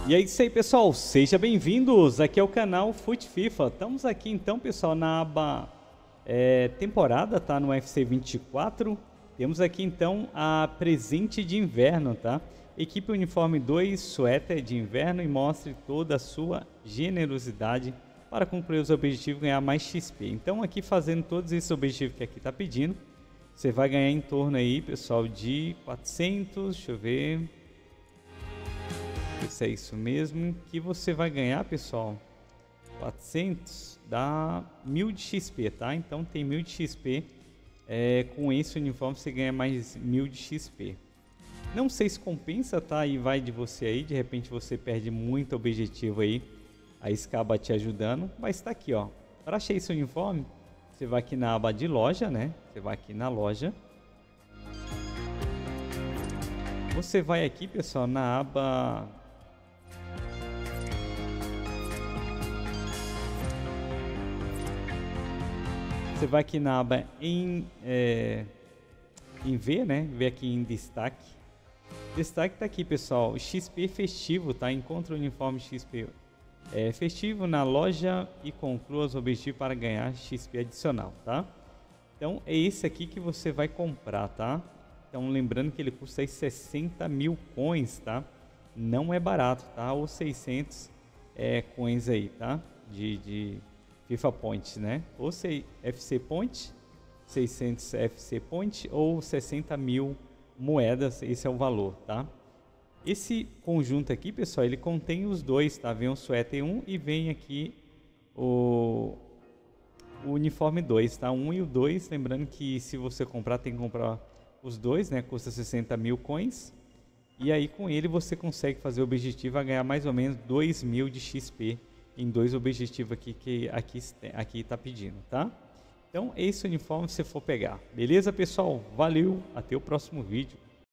E é isso aí, pessoal, sejam bem-vindos, aqui é o canal Fute FIFA. Estamos aqui então, pessoal, na aba temporada, tá, no UFC 24. Temos aqui então a presente de inverno, tá? Equipe uniforme 2, suéter de inverno, e mostre toda a sua generosidade para cumprir os objetivos e ganhar mais XP. Então aqui fazendo todos esses objetivos que aqui está pedindo, você vai ganhar em torno aí, pessoal, de 400, deixa eu ver... Se é isso mesmo que você vai ganhar, pessoal. 400 dá 1000 de XP, tá? Então tem 1000 de XP. Com esse uniforme você ganha mais 1000 de XP. Não sei se compensa, tá? E vai de você aí. De repente você perde muito objetivo aí. A Scaba te ajudando. Mas está aqui, ó. Para achar esse uniforme, você vai aqui na aba de loja, né? Você vai aqui na loja. Você vai aqui, pessoal, na aba... Você vai aqui na aba em ver, né? Ver aqui em destaque. Destaque tá aqui, pessoal. XP festivo, tá? Encontre o uniforme XP festivo na loja e conclua os objetivos para ganhar XP adicional, tá? Então é esse aqui que você vai comprar, tá? Então lembrando que ele custa aí 60 mil coins, tá? Não é barato, tá? Ou 600 coins aí, tá? De FIFA Points, né? Ou FC Point, 600 FC Point ou 60 mil moedas, esse é o valor, tá? Esse conjunto aqui, pessoal, ele contém os dois, tá? Vem o suéter 1 e vem aqui o uniforme 2, tá? 1 e o 2, lembrando que se você comprar, tem que comprar os dois, né? Custa 60 mil coins. E aí com ele você consegue fazer o objetivo a ganhar mais ou menos 2000 de XP em dois objetivos aqui que aqui tá pedindo, tá? Então esse uniforme você for pegar. Beleza, pessoal? Valeu, até o próximo vídeo.